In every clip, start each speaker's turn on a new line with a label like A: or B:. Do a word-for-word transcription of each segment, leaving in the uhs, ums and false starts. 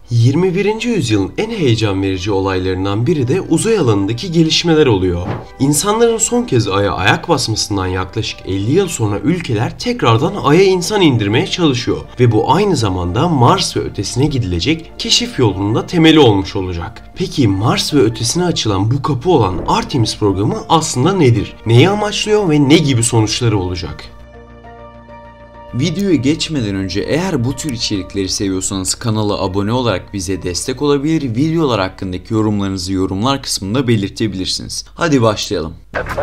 A: yirmi birinci yüzyılın en heyecan verici olaylarından biri de uzay alanındaki gelişmeler oluyor. İnsanların son kez Ay'a ayak basmasından yaklaşık elli yıl sonra ülkeler tekrardan Ay'a insan indirmeye çalışıyor ve bu aynı zamanda Mars ve ötesine gidilecek keşif yolunun da temeli olmuş olacak. Peki Mars ve ötesine açılan bu kapı olan Artemis programı aslında nedir? Neyi amaçlıyor ve ne gibi sonuçları olacak?
B: Videoya geçmeden önce eğer bu tür içerikleri seviyorsanız kanala abone olarak bize destek olabilir, videolar hakkındaki yorumlarınızı yorumlar kısmında belirtebilirsiniz. Hadi başlayalım.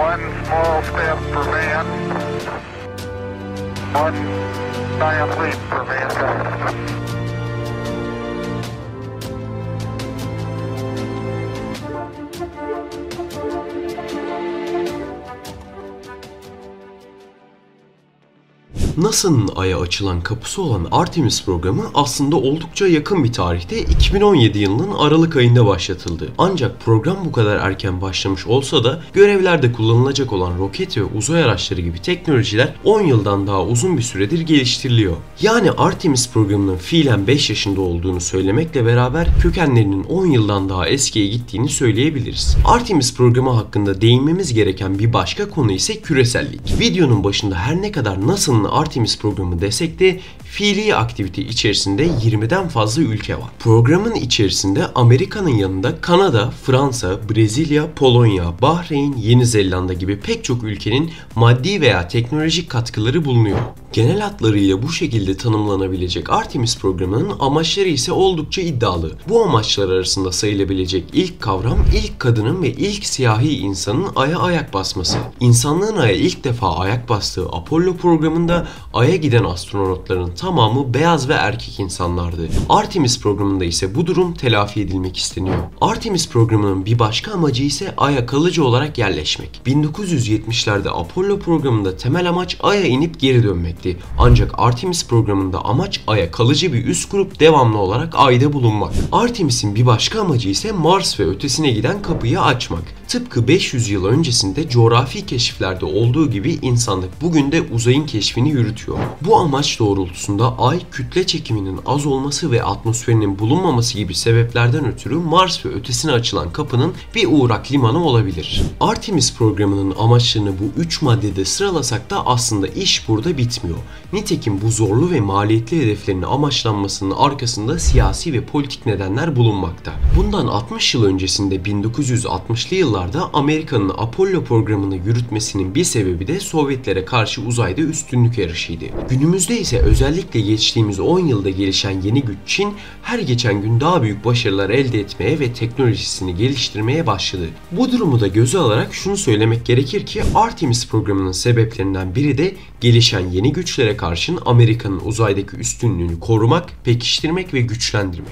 A: NASA'nın Ay'a açılan kapısı olan Artemis programı aslında oldukça yakın bir tarihte iki bin on yedi yılının Aralık ayında başlatıldı. Ancak program bu kadar erken başlamış olsa da görevlerde kullanılacak olan roket ve uzay araçları gibi teknolojiler on yıldan daha uzun bir süredir geliştiriliyor. Yani Artemis programının fiilen beş yaşında olduğunu söylemekle beraber kökenlerinin on yıldan daha eskiye gittiğini söyleyebiliriz. Artemis programı hakkında değinmemiz gereken bir başka konu ise küresellik. Videonun başında her ne kadar NASA'nın Artemis programı desek de fiili aktivite içerisinde yirmiden fazla ülke var. Programın içerisinde Amerika'nın yanında Kanada, Fransa, Brezilya, Polonya, Bahreyn, Yeni Zelanda gibi pek çok ülkenin maddi veya teknolojik katkıları bulunuyor. Genel hatlarıyla bu şekilde tanımlanabilecek Artemis programının amaçları ise oldukça iddialı. Bu amaçlar arasında sayılabilecek ilk kavram ilk kadının ve ilk siyahi insanın Ay'a ayak basması. İnsanlığın Ay'a ilk defa ayak bastığı Apollo programında Ay'a giden astronotların tamamı beyaz ve erkek insanlardı. Artemis programında ise bu durum telafi edilmek isteniyor. Artemis programının bir başka amacı ise Ay'a kalıcı olarak yerleşmek. bin dokuz yüz yetmişlerde Apollo programında temel amaç Ay'a inip geri dönmekti. Ancak Artemis programında amaç Ay'a kalıcı bir üs kurup devamlı olarak Ay'da bulunmak. Artemis'in bir başka amacı ise Mars ve ötesine giden kapıyı açmak. Tıpkı beş yüz yıl öncesinde coğrafi keşiflerde olduğu gibi insanlık bugün de uzayın keşfini yürütüyor. Bu amaç doğrultusunda Ay kütle çekiminin az olması ve atmosferinin bulunmaması gibi sebeplerden ötürü Mars ve ötesine açılan kapının bir uğrak limanı olabilir. Artemis programının amaçlarını bu üç maddede sıralasak da aslında iş burada bitmiyor. Nitekim bu zorlu ve maliyetli hedeflerin amaçlanmasının arkasında siyasi ve politik nedenler bulunmakta. Bundan altmış yıl öncesinde bin dokuz yüz altmışlı yıllarda Amerika'nın Apollo programını yürütmesinin bir sebebi de Sovyetlere karşı uzayda üstünlük yarışıydı. Günümüzde ise özellikle geçtiğimiz on yılda gelişen yeni güç Çin her geçen gün daha büyük başarılar elde etmeye ve teknolojisini geliştirmeye başladı. Bu durumu da göze alarak şunu söylemek gerekir ki Artemis programının sebeplerinden biri de gelişen yeni güçlere karşın Amerika'nın uzaydaki üstünlüğünü korumak, pekiştirmek ve güçlendirmek.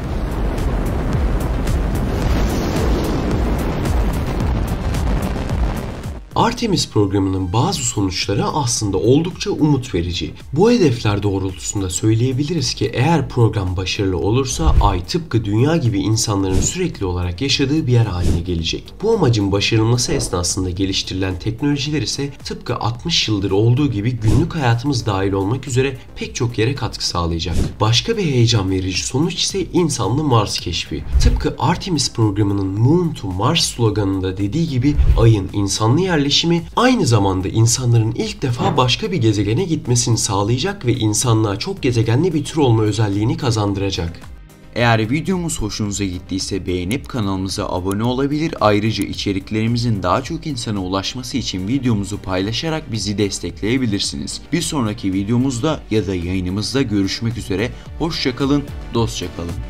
A: Artemis programının bazı sonuçları aslında oldukça umut verici. Bu hedefler doğrultusunda söyleyebiliriz ki eğer program başarılı olursa Ay tıpkı Dünya gibi insanların sürekli olarak yaşadığı bir yer haline gelecek. Bu amacın başarılması esnasında geliştirilen teknolojiler ise tıpkı altmış yıldır olduğu gibi günlük hayatımız dahil olmak üzere pek çok yere katkı sağlayacak. Başka bir heyecan verici sonuç ise insanlı Mars keşfi. Tıpkı Artemis programının Moon to Mars sloganında dediği gibi Ay'ın insanlı yerleşimi aynı zamanda insanların ilk defa başka bir gezegene gitmesini sağlayacak ve insanlığa çok gezegenli bir tür olma özelliğini kazandıracak.
B: Eğer videomuz hoşunuza gittiyse beğenip kanalımıza abone olabilir. Ayrıca içeriklerimizin daha çok insana ulaşması için videomuzu paylaşarak bizi destekleyebilirsiniz. Bir sonraki videomuzda ya da yayınımızda görüşmek üzere. Hoşça kalın, dostça kalın.